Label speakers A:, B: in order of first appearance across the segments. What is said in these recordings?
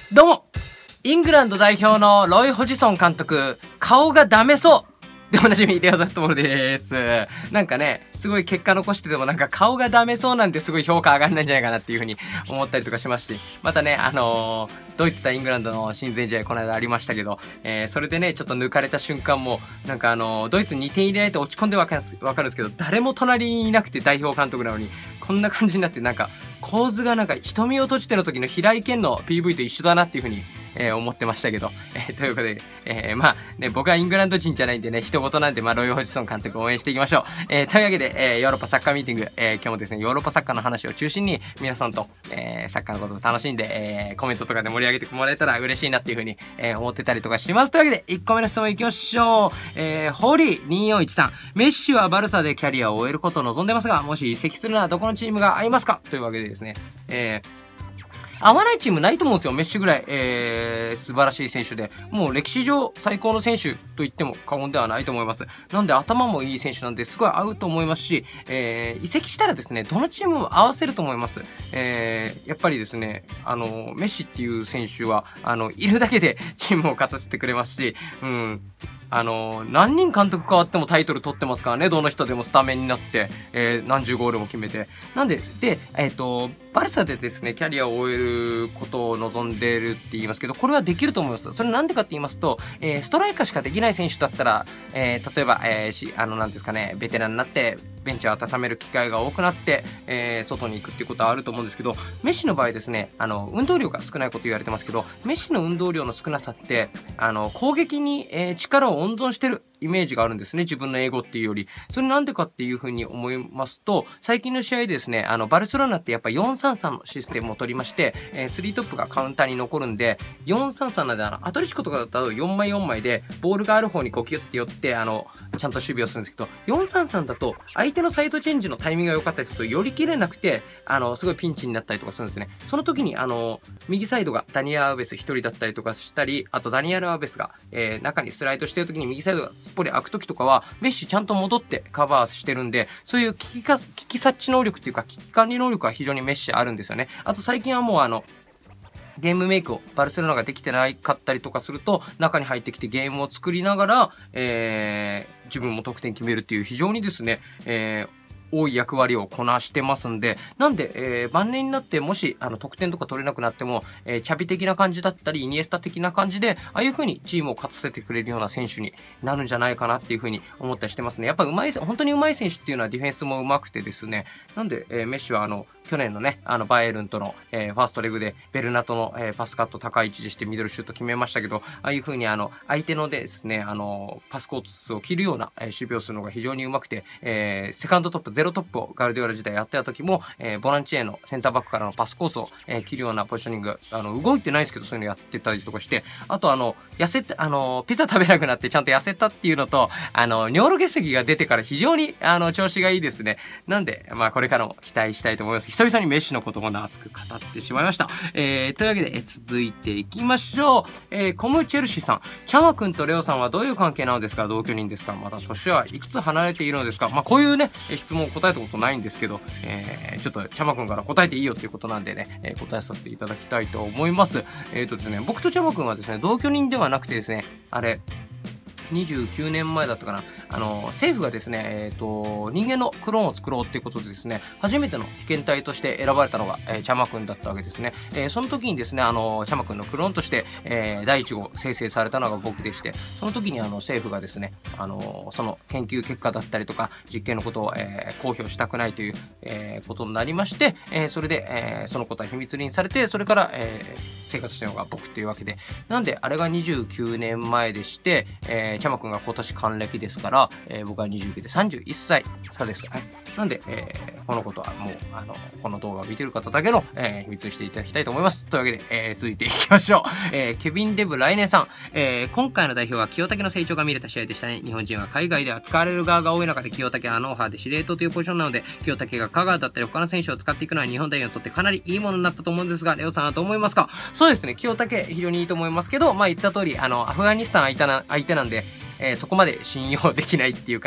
A: どうもイングランド代表のロイ・ホジソン監督、顔がダメそうでおなじみ、レオザフットボールです。なんかね、すごい結果残しててもなんか顔がダメそうなんてすごい評価上がんないんじゃないかなっていう風に思ったりとかしますし、またね、ドイツ対イングランドの親善試合この間ありましたけど、それでね、ちょっと抜かれた瞬間も、なんかドイツに2点入れないと落ち込んでわかるんですけど、誰も隣にいなくて代表監督なのに、こんな感じになって、なんか、構図がなんか瞳を閉じての時の平井堅の PV と一緒だなっていう風に思ってましたけど、ということで、まあね、僕はイングランド人じゃないんでね、人事なんで、まあ、ロイ・ホジソン監督を応援していきましょう。というわけで、ヨーロッパサッカーミーティング、今日もですね、ヨーロッパサッカーの話を中心に、皆さんと、サッカーのことを楽しんで、コメントとかで盛り上げてもらえたら嬉しいなっていう風に、思ってたりとかします。というわけで、1個目の質問いきましょう。ホリー2413、メッシはバルサでキャリアを終えることを望んでますが、もし移籍するならどこのチームが合いますかというわけでですね、合わないチームないと思うんですよ。メッシぐらい、素晴らしい選手で、もう歴史上最高の選手と言っても過言ではないと思います。なんで頭もいい選手なんですごい合うと思いますし、移籍したらですね、どのチームも合わせると思います。やっぱりですね、メッシっていう選手は、いるだけでチームを勝たせてくれますし、何人監督変わってもタイトル取ってますからね、どの人でもスタメンになって、何十ゴールも決めて。なんで、バルサでですね、キャリアを終えることを望んでいるって言いますけど、これはできると思います。それなんでかって言いますと、ストライカーしかできない選手だったら、例えば、なんですかね、ベテランになって、ベンチを温める機会が多くなって、外に行くっていうことはあると思うんですけど、メッシの場合ですね、運動量が少ないこと言われてますけど、メッシの運動量の少なさって、攻撃に、力を温存してるイメージがあるんですね。自分の英語っていうより。それなんでかっていうふうに思いますと、最近の試合でですね、バルセロナってやっぱ4-3-3のシステムを取りまして、3トップがカウンターに残るんで、4-3-3なんで、アトレチコとかだと4枚4枚で、ボールがある方にこうキュッて寄って、ちゃんと守備をするんですけど、4-3-3だと、相手のサイドチェンジのタイミングが良かったりすると、寄り切れなくて、すごいピンチになったりとかするんですね。その時に、右サイドがダニエル・アウベス1人だったりとかしたり、あとダニエル・アウベスが、中にスライドしてる時に右サイドがすっぽり開く時とかは、メッシちゃんと戻ってカバーしてるんで、そういう危機察知能力っていうか、危機管理能力は非常にメッシあるんですよね。あと最近はもうゲームメイクをバルセロナができてなかったりとかすると、中に入ってきてゲームを作りながら、自分も得点決めるっていう非常にですね、多い役割をこなしてますんで、なんで、晩年になってもし、得点とか取れなくなっても、チャビ的な感じだったり、イニエスタ的な感じで、ああいう風にチームを勝たせてくれるような選手になるんじゃないかなっていう風に思ったりしてますね。やっぱ本当に上手い選手っていうのはディフェンスも上手くてですね、なんで、メッシは去年のね、バイエルンとの、ファーストレグで、ベルナトの、パスカット高い位置でしてミドルシュート決めましたけど、ああいう風に相手のですね、パスコースを切るような、守備をするのが非常に上手くて、セカンドトップ、ゼロトップをガルディオラ時代やってた時も、ボランチへのセンターバックからのパスコースを、切るようなポジショニング、動いてないですけど、そういうのやってたりとかして、あと痩せて、ピザ食べなくなってちゃんと痩せたっていうのと、尿路結石が出てから非常に、調子がいいですね。なんで、まあ、これからも期待したいと思います。久々にメッシのことも熱く語ってしまいました。というわけで、続いていきましょう。コムチェルシーさん。チャマ君とレオさんはどういう関係なのですか？同居人ですか？また年はいくつ離れているのですか？まあ、こういうね、質問を答えたことないんですけど、ちょっとチャマ君から答えていいよということなんでね、答えさせていただきたいと思います。ですね、僕とチャマ君はですね、同居人ではなくてですね、29年前だったかな。政府がですね、人間のクローンを作ろうっていうことでですね、初めての被験体として選ばれたのが、チャマくんだったわけですね。その時にですね、チャマくんのクローンとして、第1号生成されたのが僕でして、その時に政府がですね、その研究結果だったりとか、実験のことを、公表したくないという、ことになりまして、それで、そのことは秘密裏にされて、それから、生活してるのが僕っていうわけで、なんで、あれが29年前でして、チャマくんが今年還暦ですから、僕は29で31歳差ですかね。なんで、このことはもう、この動画を見てる方だけの、秘密にしていただきたいと思います。というわけで、続いていきましょう。ケビン・デブ来年さん。今回の代表は清武の成長が見れた試合でしたね。日本人は海外では使われる側が多い中で清武はノウハウで司令塔というポジションなので、清武が香川だったり他の選手を使っていくのは日本代表にとってかなりいいものになったと思うんですが、レオさんはどう思いますか？そうですね、清武非常にいいと思いますけど、まあ言った通り、アフガニスタン相手なんで、そこまで信用できないっていうか、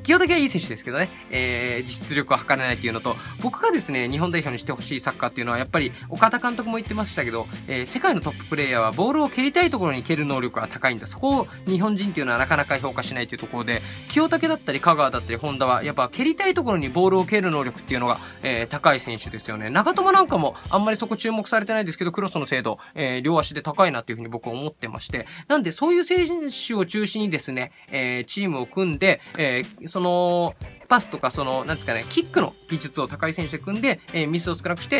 A: 清武はいい選手ですけどね、実力は測れないっていうのと、僕がですね、日本代表にしてほしいサッカーっていうのは、やっぱり、岡田監督も言ってましたけど、世界のトッププレイヤーはボールを蹴りたいところに蹴る能力が高いんだ。そこを日本人っていうのはなかなか評価しないというところで、清武だったり香川だったり本田は、やっぱ蹴りたいところにボールを蹴る能力っていうのが、高い選手ですよね。長友なんかもあんまりそこ注目されてないですけど、クロスの精度、両足で高いなっていうふうに僕は思ってまして、なんでそういう選手を中心にですね、チームを組んで、その、パスとか、なんですかね、キックの技術を高い選手で組んで、ミスを少なくして、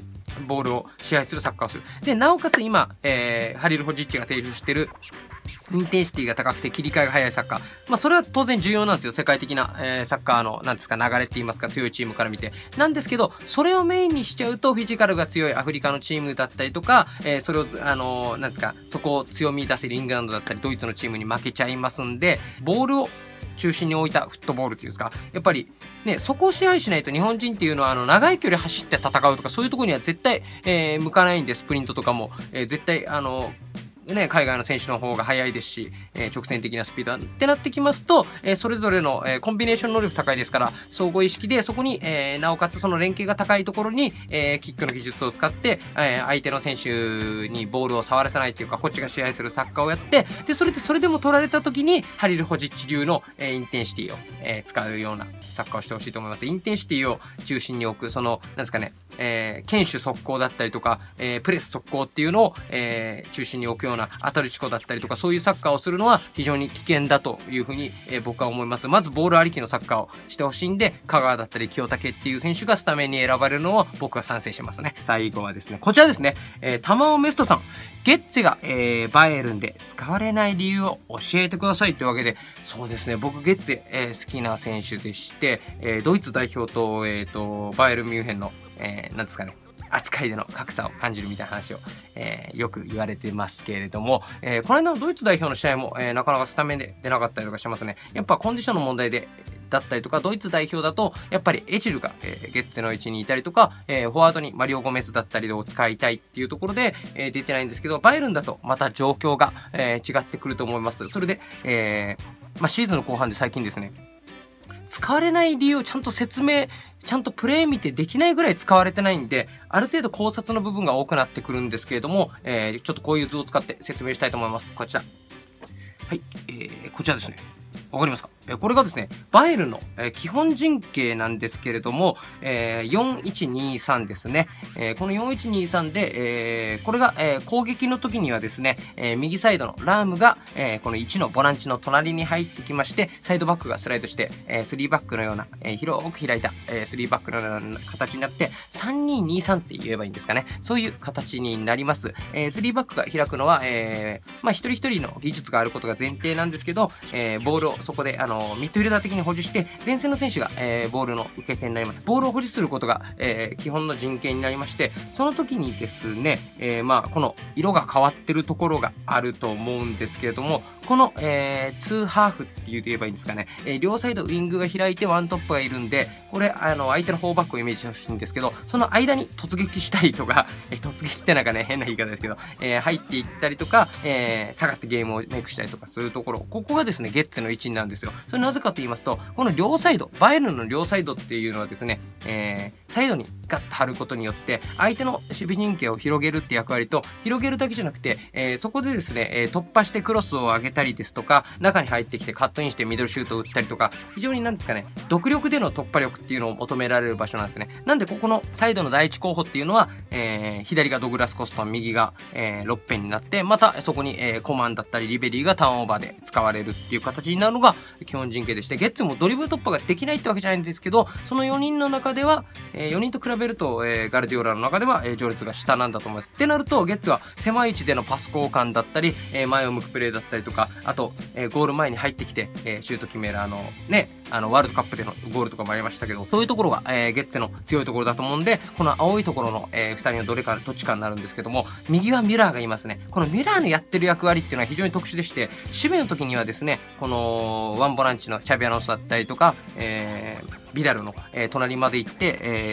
A: ボールを支配するサッカーをする。で、なおかつ今、ハリル・ホジッチが提示している、インテンシティが高くて切り替えが早いサッカー。まあ、それは当然重要なんですよ。世界的な、サッカーの、なんですか、流れって言いますか、強いチームから見て。なんですけど、それをメインにしちゃうと、フィジカルが強いアフリカのチームだったりとか、それを、なんですか、そこを強み出せるイングランドだったり、ドイツのチームに負けちゃいますんで、ボールを中心に置いたフットボールっていうんですか、やっぱりね、そこを支配しないと日本人っていうのは長い距離走って戦うとかそういうところには絶対、向かないんで、スプリントとかも、絶対ね、海外の選手の方が速いですし、直線的なスピードってなってきますと、それぞれの、コンビネーション能力高いですから、総合意識でそこに、なおかつその連携が高いところに、キックの技術を使って、相手の選手にボールを触らせないっていうか、こっちが支配するサッカーをやって、で、それでも取られた時に、ハリル・ホジッチ流の、インテンシティを、使うようなサッカーをしてほしいと思います。インテンシティを中心に置く、なんですかね、堅守速攻だったりとか、プレス速攻っていうのを、中心に置くような当たるチコだったりとか、そういうサッカーをするのは非常に危険だというふうに、僕は思います。まずボールありきのサッカーをしてほしいんで、香川だったり清武っていう選手がスタメンに選ばれるのを僕は賛成しますね。最後はですね、こちらですね、玉尾メストさん。ゲッツェが、バイエルンで使われない理由を教えてくださいというわけで、そうですね、僕ゲッツェ、好きな選手でして、ドイツ代表と、バイエルンミュンヘンの、なんですかね、扱いでの格差を感じるみたいな話を、よく言われてますけれども、この間のドイツ代表の試合も、なかなかスタメンで出なかったりとかしますね。やっぱコンディションの問題で、だったりとか、ドイツ代表だと、やっぱりエチルが、ゲッツェの位置にいたりとか、フォワードにマリオ・ゴメスだったりを使いたいっていうところで、出てないんですけど、バイエルンだとまた状況が、違ってくると思います。それで、シーズンの後半で最近ですね、使われない理由をちゃんと説明、ちゃんとプレイ見てできないぐらい使われてないんで、ある程度考察の部分が多くなってくるんですけれども、ちょっとこういう図を使って説明したいと思います。こちら。はい、こちらですね。わかりますか？これがですね、バイエルンの、基本陣形なんですけれども、4123ですね。この4123で、これが、攻撃の時にはですね、右サイドのラームが、この1のボランチの隣に入ってきまして、サイドバックがスライドして、3バックのような、広く開いた、3バックのような形になって、3223って言えばいいんですかね。そういう形になります。3バックが開くのは、一人一人の技術があることが前提なんですけど、ボールをそこで、ミッドフィルダー的に保持して、前線の選手が、ボールの受け手になります。ボールを保持することが、基本の陣形になりまして、その時にですね、この色が変わってるところがあると思うんですけれども、この、2ハーフって言えばいいんですかね、両サイドウィングが開いてワントップがいるんで、これ、相手の4バックをイメージしてほしいんですけど、その間に突撃したりとか、突撃ってなんかね、変な言い方ですけど、入っていったりとか、下がってゲームをメイクしたりとかするところ、ここがですね、ゲッツェの位置になるんですよ。それなぜかと言いますと、この両サイド、バイエルンの両サイドっていうのはですね、サイドにガッと張ることによって、相手の守備陣形を広げるって役割と、広げるだけじゃなくて、そこでですね、突破してクロスを上げたりですとか、中に入ってきてカットインしてミドルシュートを打ったりとか、非常になんですかね、独力での突破力っていうのを求められる場所なんですね。なんで、ここのサイドの第一候補っていうのは、左がドグラス・コストン、右が、ロッペンになって、またそこに、コマンだったりリベリーがターンオーバーで使われるっていう形になるのが基本陣形でして、ゲッツもドリブル突破ができないってわけじゃないんですけど、その4人の中では、4人と比べると、ガルディオラの中では、序列が下なんだと思います。ってなると、ゲッツは狭い位置でのパス交換だったり、前を向くプレーだったりとか、あと、ゴール前に入ってきて、シュート決めるワールドカップでのゴールとかもありましたけど、そういうところが、ゲッツェの強いところだと思うんで、この青いところの、2人のどっちかになるんですけども、右はミュラーがいますね。このミュラーのやってる役割っていうのは非常に特殊でして、守備の時にはですね、このワンボランチのチャビアノスだったりとか、ビダルの、隣まで行って、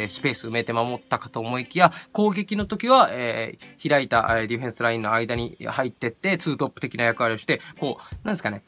A: スペース埋めて守ったかと思いきや、攻撃の時は、開いたディフェンスラインの間に入ってって、ツートップ的な役割をして、こう、なんですかね、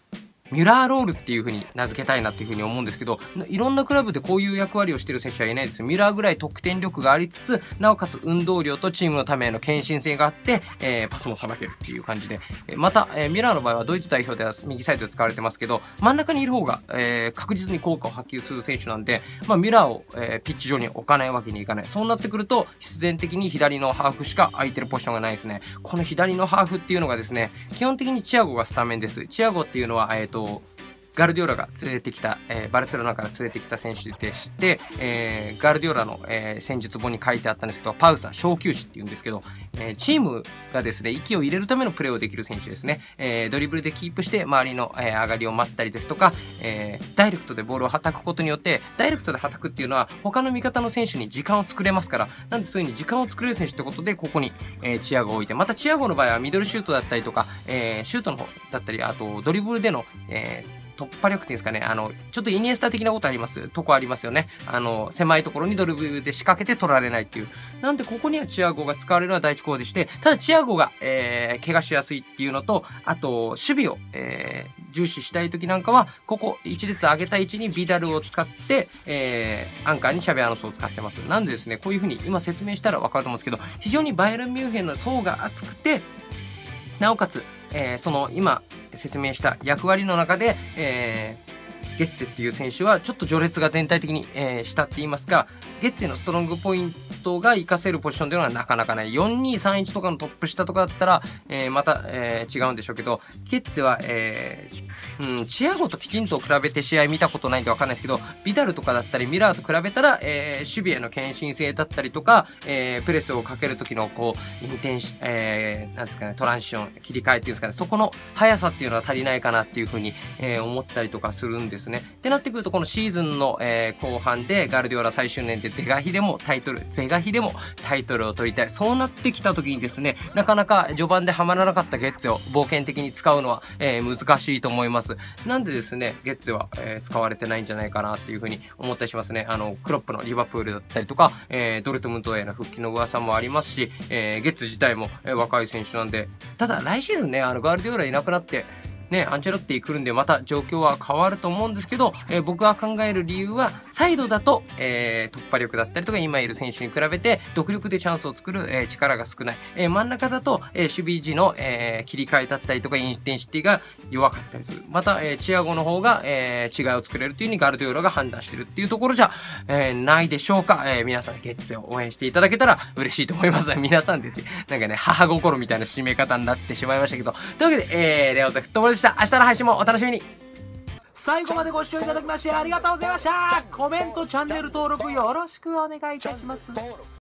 A: ミュラーロールっていう風に名付けたいなっていう風に思うんですけど、いろんなクラブでこういう役割をしてる選手はいないです。ミュラーぐらい得点力がありつつ、なおかつ運動量とチームのための献身性があって、パスもさばけるっていう感じで。また、ミュラーの場合はドイツ代表では右サイドで使われてますけど、真ん中にいる方が、確実に効果を発揮する選手なんで、まあ、ミュラーを、ピッチ上に置かないわけにいかない。そうなってくると、必然的に左のハーフしか空いてるポジションがないですね。この左のハーフっていうのがですね、基本的にチアゴがスタメンです。チアゴっていうのは、ガルディオラが連れてきた、バルセロナから連れてきた選手でして、ガルディオラの、戦術本に書いてあったんですけど、パウサ、小球士っていうんですけど、チームがですね、息を入れるためのプレーをできる選手ですね。ドリブルでキープして周りの、上がりを待ったりですとか、ダイレクトでボールを叩くことによって、ダイレクトで叩くっていうのは他の味方の選手に時間を作れますから、なんでそういう風に時間を作れる選手ってことで、ここに、チアゴを置いて、またチアゴの場合はミドルシュートだったりとか、シュートの方だったり、あとドリブルでの、突破力っていうんですかね、ちょっとイニエスタ的なことありますとこありますよね。狭いところにドリブルで仕掛けて取られないっていう。なんでここにはチアゴが使われるのは第一候補でして、ただチアゴが、怪我しやすいっていうのと、あと、守備を、重視したい時なんかは、ここ一列上げた位置にビダルを使って、アンカーにシャベアノスを使ってます。なんでですね、こういう風に今説明したらわかると思うんですけど、非常にバイエルンミュンヘンの層が厚くて、なおかつ、その今説明した役割の中で、ゲッツェっていう選手はちょっと序列が全体的に、下って言いますか、ゲッツェのストロングポイントが活かせるポジションというのはなかなかない。4-2-3-1とかのトップ下とかだったら、また、違うんでしょうけど、ゲッツェは、チアゴときちんと比べて試合見たことないんでわかんないですけど、ビダルとかだったりミラーと比べたら、守備への献身性だったりとか、プレスをかける時のこう、インテンシ、なんですかね、トランジション、切り替えっていうんですかね、そこの速さっていうのは足りないかなっていうふうに、思ったりとかするんですね。ってなってくると、このシーズンの、後半でガルディオラ最終年で是が非でもタイトルを取りたい。そうなってきた時にですね、なかなか序盤ではまらなかったゲッツェを冒険的に使うのは、難しいと思います。なんでですね、ゲッツェは、使われてないんじゃないかなっていうふうに思ったりしますね。クロップのリバプールだったりとか、ドルトムントへの復帰の噂もありますし、ゲッツ自体も、若い選手なんで、ただ来シーズンね、ガルディオラいなくなって、ね、アンチェロッティ来るんでまた状況は変わると思うんですけど、僕が考える理由は、サイドだと、突破力だったりとか、今いる選手に比べて、独力でチャンスを作る、力が少ない。真ん中だと、守備時の、切り替えだったりとか、インテンシティが弱かったりする。また、チアゴの方が、違いを作れるという風にガルディオラが判断してるっていうところじゃ、ないでしょうか。皆さん、ゲッツェを応援していただけたら嬉しいと思います。皆さんで、なんかね、母心みたいな締め方になってしまいましたけど、というわけで、レオゼフットボールでした。明日の配信もお楽しみに。最後までご視聴いただきましてありがとうございました。コメント、チャンネル登録よろしくお願いいたします。